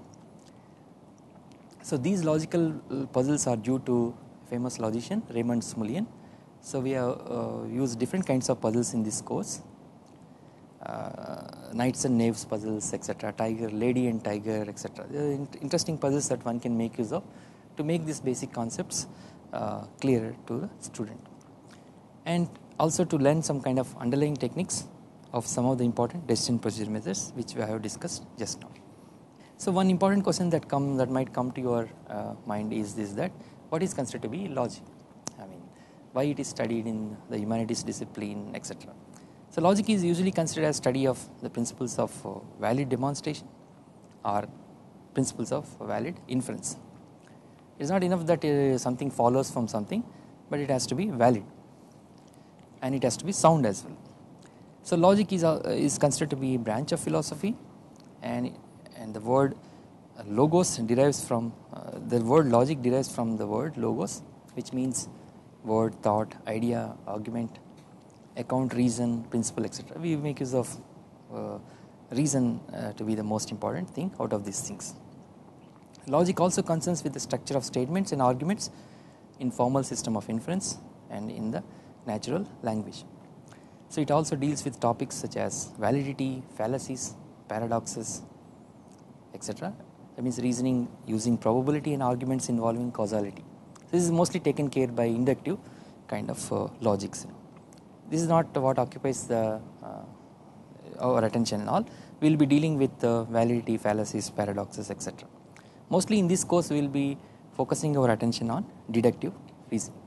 So these logical puzzles are due to famous logician Raymond Smullyan. So we have uh, used different kinds of puzzles in this course, uh, knights and knaves puzzles, et cetera, tiger, lady and tiger, et cetera. They are interesting puzzles that one can make use of to make these basic concepts uh, clearer to the student, and also to learn some kind of underlying techniques of some of the important decision procedure methods which we have discussed just now. So one important question that come that might come to your uh, mind is this, that what is considered to be logic? I mean, why it is studied in the humanities discipline, et cetera. So logic is usually considered as study of the principles of uh, valid demonstration or principles of valid inference. It is not enough that uh, something follows from something, but it has to be valid and it has to be sound as well. So logic is, uh, is considered to be a branch of philosophy, and and the word uh, logos derives from uh, the word logic derives from the word logos, which means word, thought, idea, argument, account, reason, principle, et cetera. We make use of uh, reason uh, to be the most important thing out of these things. Logic also concerns with the structure of statements and arguments in formal system of inference and in the natural language. So it also deals with topics such as validity, fallacies, paradoxes, et cetera. That means reasoning using probability and arguments involving causality. So this is mostly taken care by inductive kind of uh, logics. This is not what occupies the uh, our attention and all. We will be dealing with uh, validity, fallacies, paradoxes, et cetera. Mostly in this course we will be focusing our attention on deductive reasoning.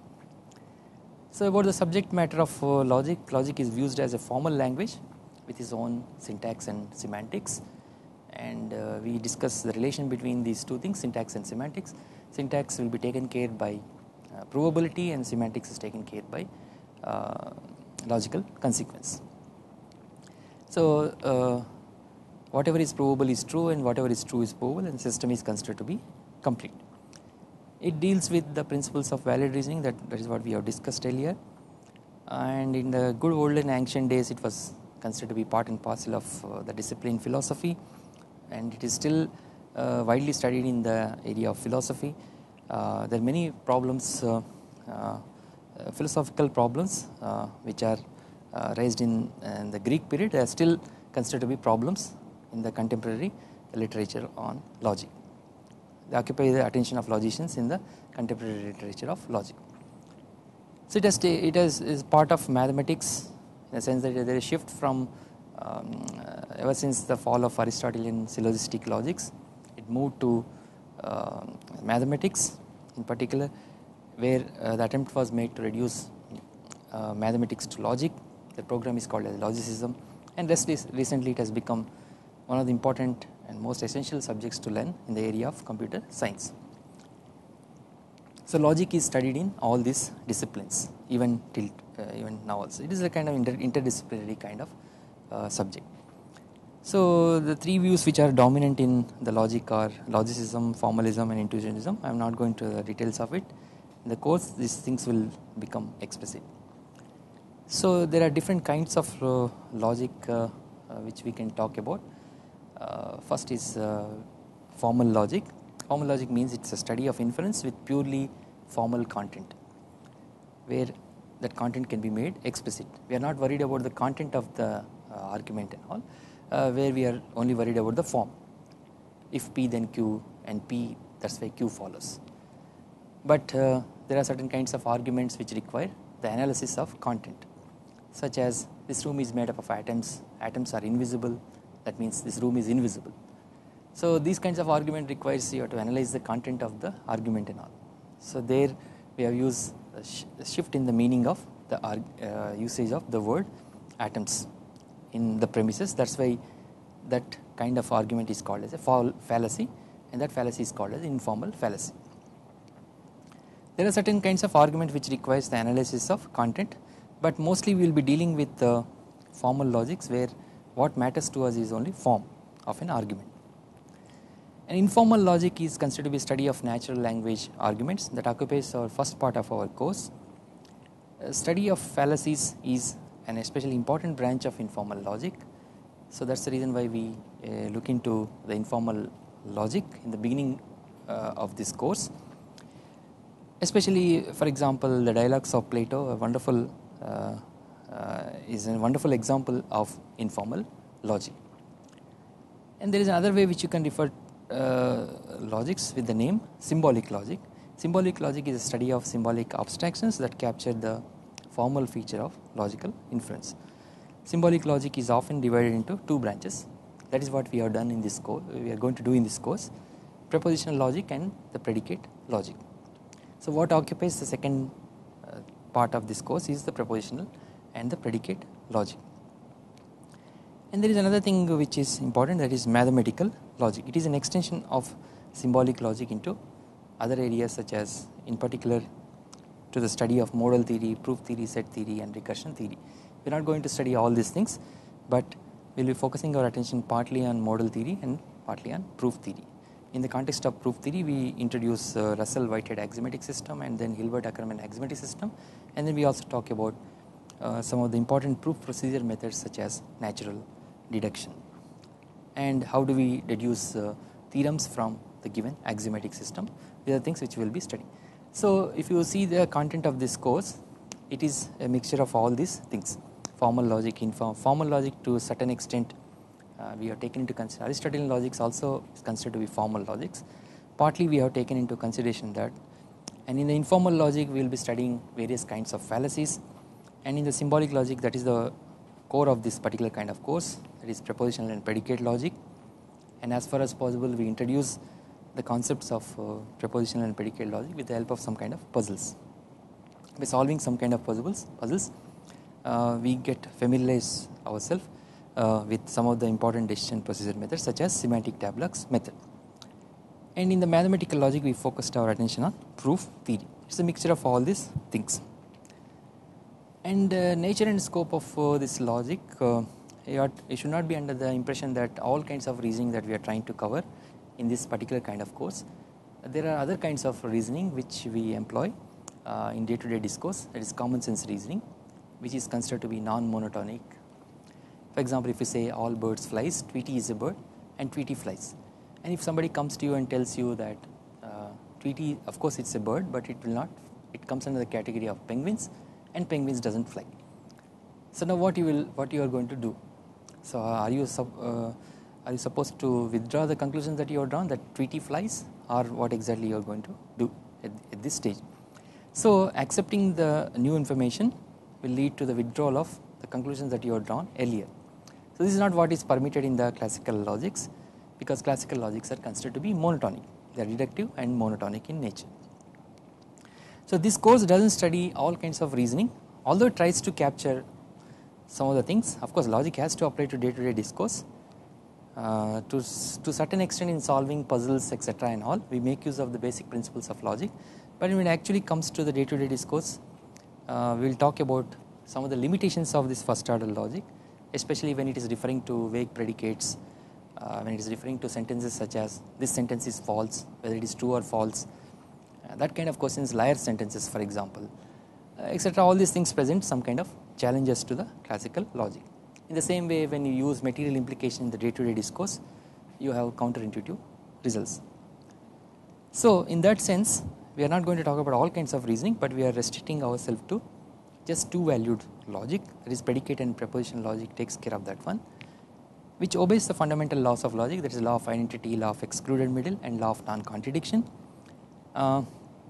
So about the subject matter of uh, logic, logic is used as a formal language with its own syntax and semantics, and uh, we discuss the relation between these two things, syntax and semantics. Syntax will be taken care by uh, provability, and semantics is taken care by uh, logical consequence. So uh, whatever is provable is true, and whatever is true is provable, and the system is considered to be complete. It deals with the principles of valid reasoning, that, that is what we have discussed earlier, and in the good old and ancient days it was considered to be part and parcel of uh, the discipline philosophy, and it is still uh, widely studied in the area of philosophy. Uh, there are many problems, uh, uh, philosophical problems uh, which are uh, raised in, in the Greek period. They are still considered to be problems in the contemporary literature on logic. They occupy the attention of logicians in the contemporary literature of logic. So it, has to, it has, is part of mathematics, in the sense that there is a shift from um, uh, ever since the fall of Aristotelian syllogistic logics, it moved to uh, mathematics in particular, where uh, the attempt was made to reduce uh, mathematics to logic. The program is called as logicism, and recently it has become one of the important and most essential subjects to learn in the area of computer science. So logic is studied in all these disciplines, even till uh, even now also. It is a kind of inter interdisciplinary kind of uh, subject. So the three views which are dominant in the logic are logicism, formalism, and intuitionism. I am not going to the details of it. In the course, these things will become explicit. So there are different kinds of uh, logic uh, uh, which we can talk about. Uh, first is uh, formal logic. Formal logic means it's a study of inference with purely formal content, where that content can be made explicit. We are not worried about the content of the uh, argument and all, uh, where we are only worried about the form. If P then Q, and P, that's why Q follows. But uh, there are certain kinds of arguments which require the analysis of content, such as this room is made up of atoms, atoms are invisible, that means this room is invisible. So these kinds of argument requires you to analyze the content of the argument and all. So there we have used a, sh a shift in the meaning of the uh, usage of the word atoms in the premises. That's why that kind of argument is called as a fallacy, and that fallacy is called as informal fallacy. There are certain kinds of argument which requires the analysis of content, but mostly we will be dealing with uh, formal logics, where what matters to us is only form of an argument. And informal logic is considered to be a study of natural language arguments that occupies our first part of our course. A study of fallacies is an especially important branch of informal logic. So that's the reason why we uh, look into the informal logic in the beginning uh, of this course. Especially, for example, the dialogues of Plato, a wonderful uh, uh, is a wonderful example of informal logic. And there is another way which you can refer uh, logics with the name symbolic logic. Symbolic logic is a study of symbolic abstractions that capture the formal feature of logical inference. Symbolic logic is often divided into two branches. That is what we have done in this course, we are going to do in this course, propositional logic and the predicate logic. So what occupies the second uh, part of this course is the propositional and the predicate logic. And there is another thing which is important, that is mathematical logic. It is an extension of symbolic logic into other areas, such as in particular to the study of modal theory, proof theory, set theory and recursion theory. We are not going to study all these things, but we will be focusing our attention partly on modal theory and partly on proof theory. In the context of proof theory, we introduce uh, Russell-Whitehead axiomatic system and then Hilbert-Ackermann axiomatic system, and then we also talk about uh, some of the important proof procedure methods such as natural deduction and how do we deduce uh, theorems from the given axiomatic system. These are things which we will be studying. So if you see the content of this course, it is a mixture of all these things: formal logic, informal, formal logic to a certain extent uh, we have taken into consideration. Aristotelian logics also is considered to be formal logics. Partly we have taken into consideration that, and in the informal logic we will be studying various kinds of fallacies, and in the symbolic logic, that is the core of this particular kind of course, that is propositional and predicate logic. And as far as possible, we introduce the concepts of uh, propositional and predicate logic with the help of some kind of puzzles. By solving some kind of puzzles, puzzles uh, we get familiarize ourselves uh, with some of the important decision procedure methods such as semantic tableaux method. And in the mathematical logic, we focused our attention on proof theory. It's a mixture of all these things. And uh, nature and scope of uh, this logic, uh, you, ought, you should not be under the impression that all kinds of reasoning that we are trying to cover in this particular kind of course. There are other kinds of reasoning which we employ uh, in day-to-day discourse, that is common sense reasoning, which is considered to be non-monotonic. For example, if you say all birds flies, Tweety is a bird and Tweety flies. And if somebody comes to you and tells you that uh, Tweety, of course it's a bird, but it will not, it comes under the category of penguins, and penguins doesn't fly. So now what you will, what you are going to do? So are you uh, are you supposed to withdraw the conclusion that you have drawn that Tweety flies, or what exactly you are going to do at, at this stage? So accepting the new information will lead to the withdrawal of the conclusions that you have drawn earlier. So this is not what is permitted in the classical logics, because classical logics are considered to be monotonic. They are deductive and monotonic in nature. So this course doesn't study all kinds of reasoning, although it tries to capture some of the things. Of course, logic has to apply to day-to-day discourse. Uh, to to certain extent in solving puzzles, et cetera, and all, we make use of the basic principles of logic. But when it actually comes to the day-to-day discourse, uh, we will talk about some of the limitations of this first-order logic, especially when it is referring to vague predicates, uh, when it is referring to sentences such as this sentence is false, whether it is true or false. Uh, that kind of questions, liar sentences for example, uh, et cetera. All these things present some kind of challenges to the classical logic. In the same way, when you use material implication in the day-to-day discourse, you have counterintuitive results. So in that sense, we are not going to talk about all kinds of reasoning, but we are restricting ourselves to just two valued logic, that is predicate and propositional logic takes care of that one, which obeys the fundamental laws of logic, that is law of identity, law of excluded middle and law of non-contradiction, uh,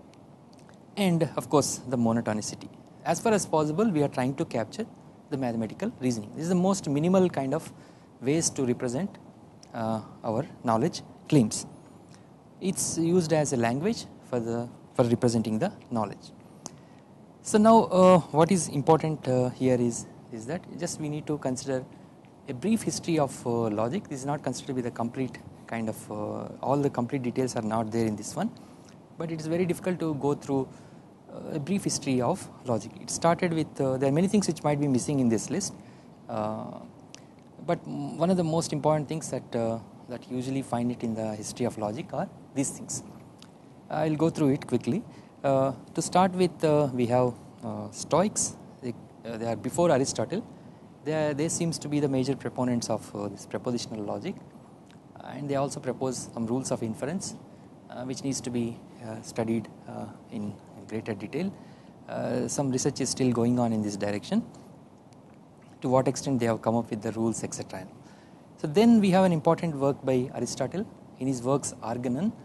and of course the monotonicity. As far as possible, we are trying to capture the mathematical reasoning. This is the most minimal kind of ways to represent uh, our knowledge claims. It's used as a language for the for representing the knowledge. So now uh, what is important uh, here is is that just we need to consider a brief history of uh, logic. This is not considered to be the complete kind of uh, all the complete details are not there in this one, but it is very difficult to go through a brief history of logic. It started with, uh, there are many things which might be missing in this list, uh, but one of the most important things that uh, that you usually find it in the history of logic are these things. I will go through it quickly. Uh, to start with, uh, we have uh, Stoics. They, uh, they are before Aristotle. They, are, they seems to be the major proponents of uh, this propositional logic, and they also propose some rules of inference, uh, which needs to be uh, studied uh, in greater detail. Uh, some research is still going on in this direction, to what extent they have come up with the rules, et cetera. So then we have an important work by Aristotle in his works Organon.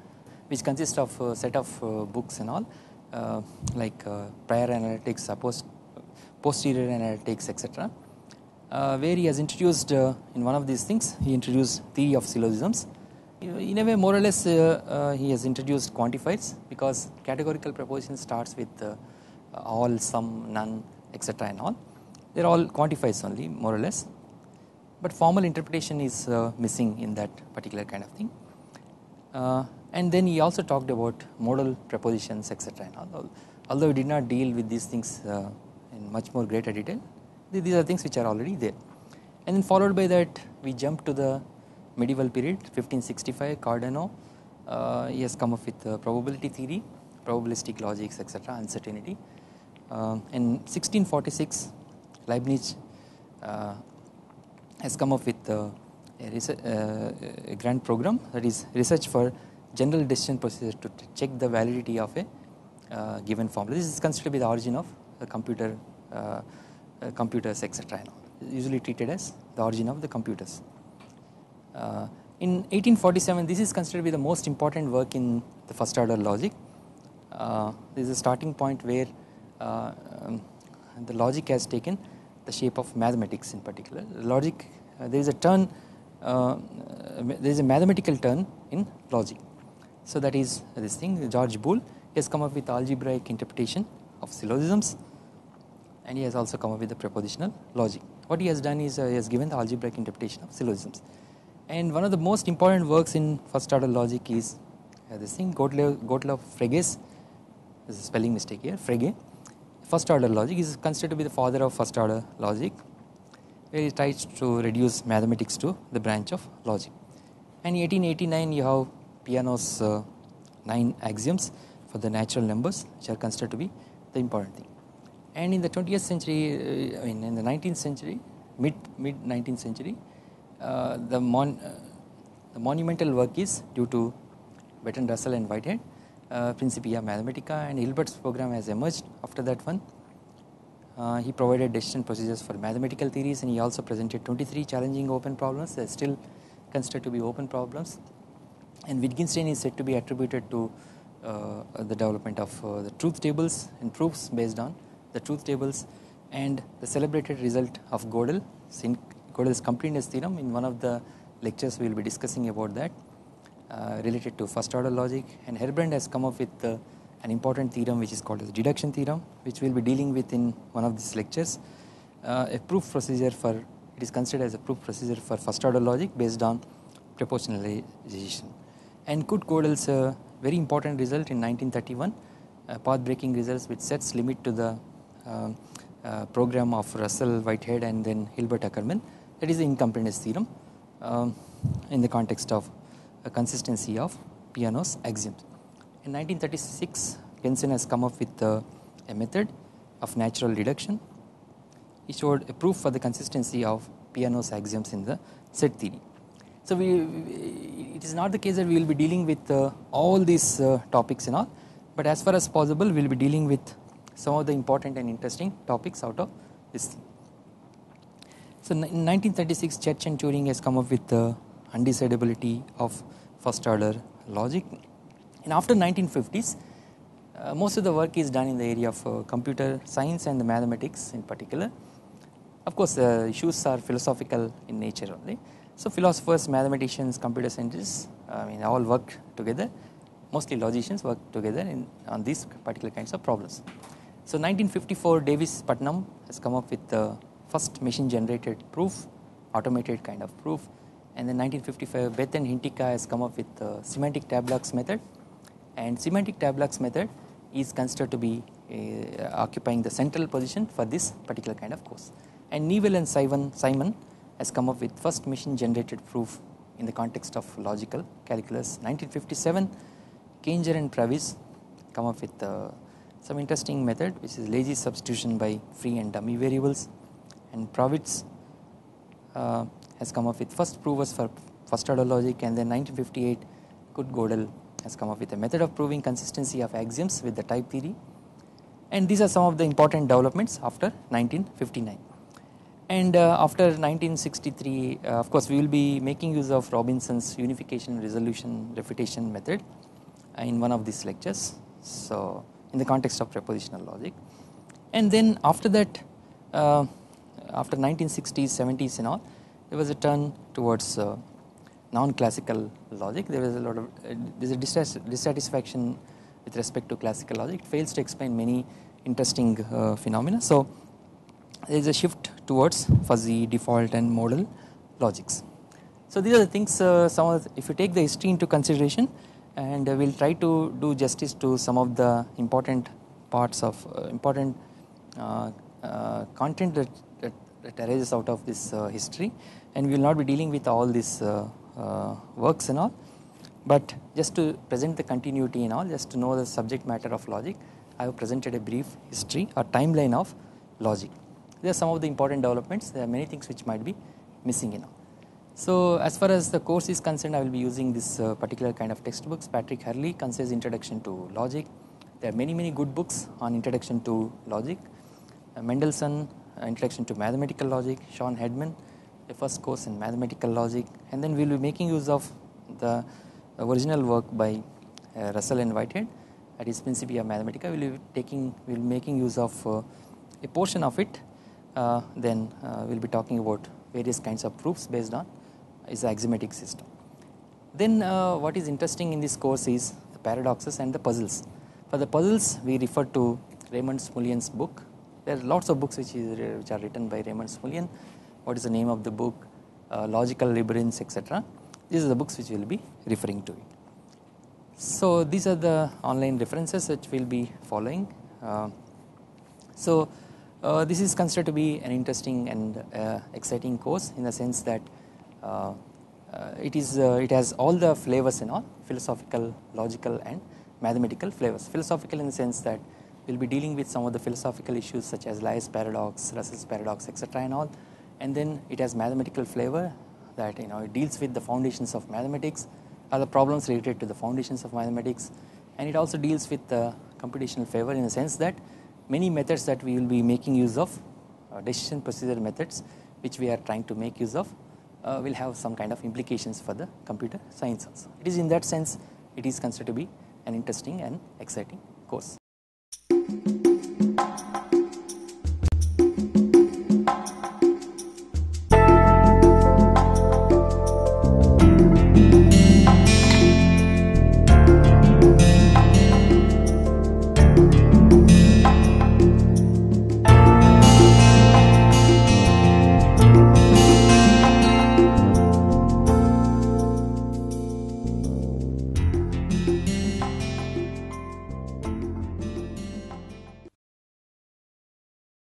which consists of a set of uh, books and all uh, like uh, prior analytics, post, posterior analytics, et cetera. Uh, where he has introduced uh, in one of these things, he introduced theory of syllogisms. In a way, more or less, uh, uh, he has introduced quantifiers, because categorical proposition starts with uh, all, some, none, et cetera and all. They are all quantifiers only, more or less. But formal interpretation is uh, missing in that particular kind of thing. Uh, and then he also talked about modal propositions, et cetera and all. Although he did not deal with these things uh, in much more greater detail, these are things which are already there. And then followed by that, we jump to the medieval period, fifteen sixty-five, Cardano. Uh, he has come up with uh, probability theory, probabilistic logics, et cetera, uncertainty. Uh, in sixteen forty-six, Leibniz uh, has come up with uh, a, research, uh, a grant program, that is research for general decision procedure to check the validity of a uh, given formula. This is considered to be the origin of the computer, uh, uh, computers, et cetera. Usually treated as the origin of the computers. Uh, in eighteen forty-seven, this is considered to be the most important work in the first order logic. Uh, this is a starting point where uh, um, the logic has taken the shape of mathematics in particular. Logic, uh, there is a turn, uh, there is a mathematical turn in logic. So that is this thing. George Boole has come up with algebraic interpretation of syllogisms, and he has also come up with the propositional logic. What he has done is uh, he has given the algebraic interpretation of syllogisms. And one of the most important works in first order logic is uh, this thing, Gottlob, Gottlob Frege's, this is a spelling mistake here, Frege. First order logic is considered to be the father of first order logic, where he tries to reduce mathematics to the branch of logic. And in eighteen eighty-nine, you have Peano's uh, nine axioms for the natural numbers, which are considered to be the important thing. And in the twentieth century, uh, I mean in the nineteenth century, mid mid nineteenth century, uh, the, mon, uh, the monumental work is due to Bertrand Russell and Whitehead, uh, Principia Mathematica, and Hilbert's program has emerged after that one. Uh, he provided decision procedures for mathematical theories, and he also presented twenty-three challenging open problems. They are still considered to be open problems. And Wittgenstein is said to be attributed to uh, the development of uh, the truth tables and proofs based on the truth tables, and the celebrated result of Gödel, Gödel's completeness theorem. In one of the lectures we will be discussing about that uh, related to first order logic. And Herbrand has come up with uh, an important theorem which is called as deduction theorem, which we will be dealing with in one of these lectures. Uh, a proof procedure for, it is considered as a proof procedure for first order logic based on proportionalization. And Kurt Gödel's uh, very important result in nineteen thirty-one, uh, path breaking results which sets limit to the uh, uh, program of Russell, Whitehead, and then Hilbert Ackermann. That is the incompleteness theorem um, in the context of a consistency of Peano's axioms. In nineteen thirty-six, Jensen has come up with uh, a method of natural deduction. He showed a proof for the consistency of Peano's axioms in the set theory. So we, we, it is not the case that we will be dealing with uh, all these uh, topics and all, but as far as possible we will be dealing with some of the important and interesting topics out of this thing. So in nineteen thirty-six, Church and Turing has come up with the undecidability of first order logic. And after nineteen fifties, uh, most of the work is done in the area of uh, computer science and the mathematics in particular. Of course, the issues are philosophical in nature only. So philosophers, mathematicians, computer scientists, I mean, all work together. Mostly logicians work together in, on these particular kinds of problems. So nineteen fifty-four, Davis Putnam has come up with the first machine-generated proof, automated kind of proof. And then nineteen fifty-five, Beth and Hintika has come up with the semantic tableaux method. And semantic tableaux method is considered to be uh, occupying the central position for this particular kind of course. And Newell and Simon, Simon has come up with first machine generated proof in the context of logical calculus. nineteen fifty-seven, Kainger and Travis come up with uh, some interesting method which is lazy substitution by free and dummy variables. And Pravitz uh, has come up with first provers for first order logic. And then nineteen fifty-eight, Kurt Gödel has come up with a method of proving consistency of axioms with the type theory. And these are some of the important developments after nineteen fifty-nine. And uh, after nineteen sixty-three, uh, of course, we will be making use of Robinson's unification resolution refutation method. in one of these lectures, so in the context of propositional logic. And then after that, uh, after nineteen sixties, seventies and all, there was a turn towards uh, non-classical logic. There was a lot of uh, there is a dissatisfaction with respect to classical logic. It fails to explain many interesting uh, phenomena. So there is a shift towards fuzzy, default and modal logics. So these are the things, uh, some of the, if you take the history into consideration, and uh, we will try to do justice to some of the important parts of uh, important uh, uh, content that, that, that arises out of this uh, history, and we will not be dealing with all these uh, uh, works and all, but just to present the continuity and all, just to know the subject matter of logic, I have presented a brief history or timeline of logic. There are some of the important developments. There are many things which might be missing in all. So as far as the course is concerned, I will be using this uh, particular kind of textbooks. Patrick Hurley, Concise Introduction to Logic. There are many many good books on Introduction to Logic. Uh, Mendelssohn, uh, Introduction to Mathematical Logic. Sean Hedman, the first course in Mathematical Logic. And then we will be making use of the original work by uh, Russell and Whitehead, that is Principia Mathematica. We will be taking, we will be making use of uh, a portion of it. Uh, then uh, we will be talking about various kinds of proofs based on is the axiomatic system. Then uh, what is interesting in this course is the paradoxes and the puzzles. For the puzzles, we refer to Raymond Smullyan's book. There are lots of books which, is, which are written by Raymond Smullyan. What is the name of the book? Uh, Logical Labyrinths, et cetera. These are the books which we will be referring to it. So these are the online references which we will be following. Uh, so uh, this is considered to be an interesting and uh, exciting course in the sense that uh, uh, it is uh, it has all the flavors and all, philosophical, logical and mathematical flavors. Philosophical in the sense that we will be dealing with some of the philosophical issues such as Lies paradox, Russell's paradox, et cetera and all, and then it has mathematical flavor that you know it deals with the foundations of mathematics, or the problems related to the foundations of mathematics, and it also deals with the computational flavor in the sense that many methods that we will be making use of, uh, decision procedure methods which we are trying to make use of, uh, will have some kind of implications for the computer science also. It is in that sense it is considered to be an interesting and exciting course.